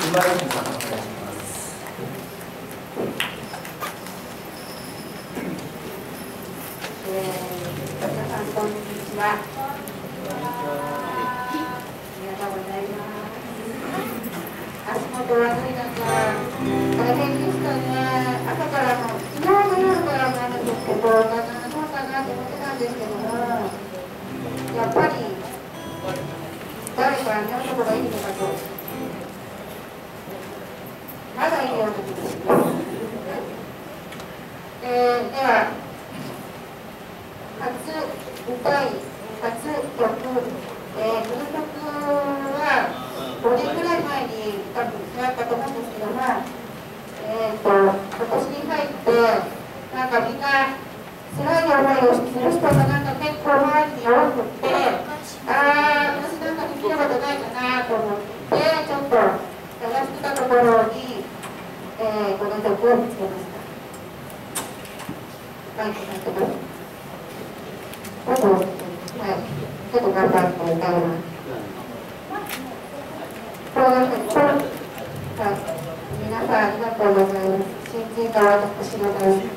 茨城さんお願いします。 皆さんこんにちは。ありがとうございます。足元悪い中、大変でしたね。朝から昨日の夜からなんですけど、どうかなと思ってたんですけども、やっぱり誰かやった方がいいのかと。まだいいような気がします。では、初舞台、初曲、この曲は5年ぐらい前に多分出会ったと思うんですけども、今年に入って、なんかみんな辛い思いをする人がなんか結構周りに多くって、私なんかできることないかなと思って、ちょっと探してたところに、この曲を見つけました。はい、ちょっと頑張って歌います。皆さんありがとうございます。新人が私の大好き。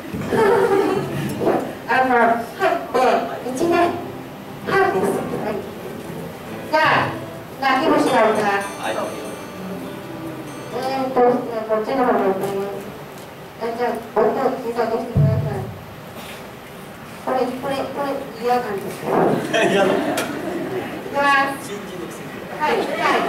入って1年半です。はい。じゃあ、泣き虫の歌。こっちの方が歌います。じゃあ、音を小さくしてください。これ嫌なんですよ。いきます。はい、はい。